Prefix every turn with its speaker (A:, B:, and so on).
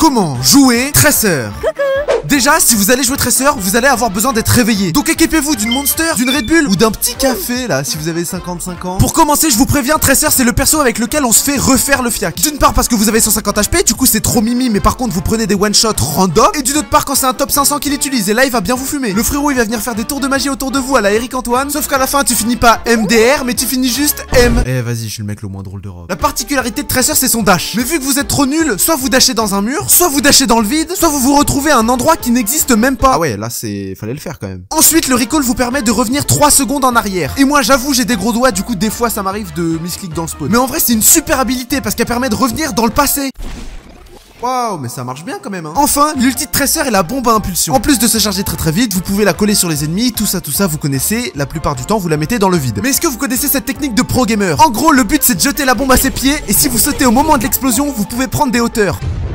A: Comment jouer Tracer? Déjà, si vous allez jouer Tracer, vous allez avoir besoin d'être réveillé. Donc équipez-vous d'une Monster, d'une Red Bull ou d'un petit café là, si vous avez 55 ans. Pour commencer, je vous préviens, Tracer c'est le perso avec lequel on se fait refaire le fiac. D'une part parce que vous avez 150 HP, du coup c'est trop mimi, mais par contre vous prenez des one-shot random. Et d'une autre part quand c'est un top 500 qu'il utilise, et là il va bien vous fumer. Le frérot il va venir faire des tours de magie autour de vous à la Eric Antoine. Sauf qu'à la fin tu finis pas MDR, mais tu finis juste M. Eh vas-y, je suis le mec le moins drôle d'Europe. La particularité de Tracer c'est son dash. Mais vu que vous êtes trop nul, soit vous dashez dans un mur, soit vous dashez dans le vide, soit vous vous retrouvez à un endroit qui n'existe même pas. Ah ouais, là c'est... fallait le faire quand même. Ensuite, le recall vous permet de revenir 3 secondes en arrière. Et moi j'avoue, j'ai des gros doigts, du coup des fois ça m'arrive de misclick dans le spawn. Mais en vrai c'est une super habilité parce qu'elle permet de revenir dans le passé. Waouh, mais ça marche bien quand même hein. Enfin, l'ulti de Tracer est la bombe à impulsion. En plus de se charger très vite, vous pouvez la coller sur les ennemis, tout ça vous connaissez. La plupart du temps vous la mettez dans le vide. Mais est-ce que vous connaissez cette technique de pro gamer? En gros, le but c'est de jeter la bombe à ses pieds, et si vous sautez au moment de l'explosion, vous pouvez prendre des hauteurs.